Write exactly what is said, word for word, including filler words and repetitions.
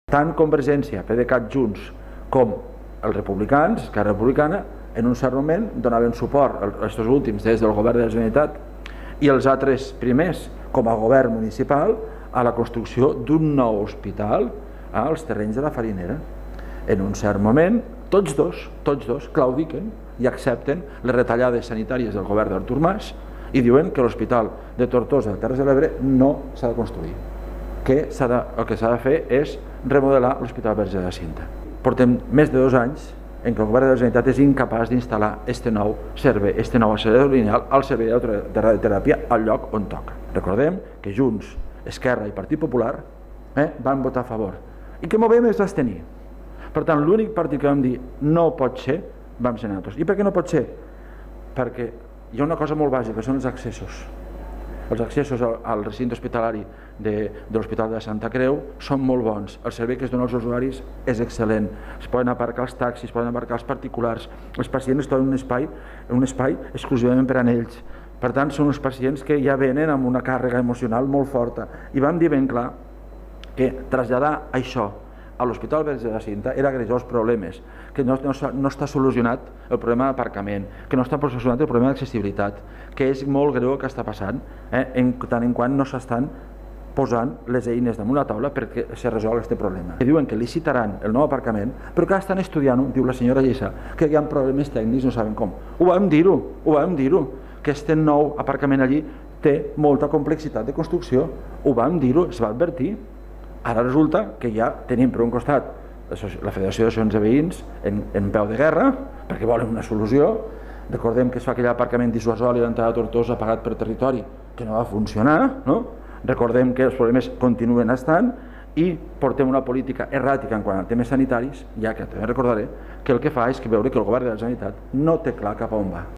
Tant Convergència, PDeCAT, Junts, com els republicans, Esquerra Republicana, en un cert moment donaven suport, aquests últims des del govern de la Generalitat, i els altres primers, com a govern municipal, a la construcció d'un nou hospital als terrenys de la Farinera. En un cert moment, tots dos, tots dos claudiquen i accepten les retallades sanitàries del govern d'Artur Mas i diuen que l'hospital de Tortosa de Terres de l'Ebre no s'ha de construir, que de, el que s'ha de fer és remodelar l'Hospital Verge de la Cinta. Portem més de dos anys en què el govern de la Generalitat és incapaç d'instal·lar este nou servei, este nou accelerador lineal al servei de radioteràpia al lloc on toca. Recordem que Junts, Esquerra i Partit Popular eh, van votar a favor i que movem és abstenir. Per tant, l'únic partit que vam dir no pot ser, vam ser nosaltres. I per què no pot ser? Perquè hi ha una cosa molt bàsica, són els accessos. Els accessos al recinte hospitalari de, de l'Hospital de Santa Creu són molt bons. El servei que es dona als usuaris és excel·lent. Es poden aparcar els taxis, es poden aparcar els particulars. Els pacients tenen un espai, un espai exclusivament per a ells. Per tant, són uns pacients que ja venen amb una càrrega emocional molt forta. I vam dir ben clar que traslladar això a l'Hospital Verge de la Cinta era agrejar els problemes, que no, no, no està solucionat el problema d'aparcament, que no està solucionat el problema d'accessibilitat, que és molt greu el que està passant, eh, en tant en quant no s'estan posant les eines damunt la taula perquè se resol aquest problema. Que diuen que licitaran el nou aparcament, però que estan estudiant-ho, diu la senyora Lleissa, que hi ha problemes tècnics, no saben com. Ho vam dir-ho, ho vam dir-ho, que aquest nou aparcament allí té molta complexitat de construcció, ho vam dir-ho, es va advertir. Ara resulta que ja tenim per un costat la Federació d'Associacions de Veïns en, en peu de guerra, perquè volen una solució. Recordem que es fa aquell aparcament dissuasori a l'entrada de Tortosa pagat per territori, que no va funcionar, no? Recordem que els problemes continuen estant i portem una política erràtica en quant a temes sanitaris, ja que també recordaré que el que fa és que veure que el govern de la Generalitat no té clar cap a on va.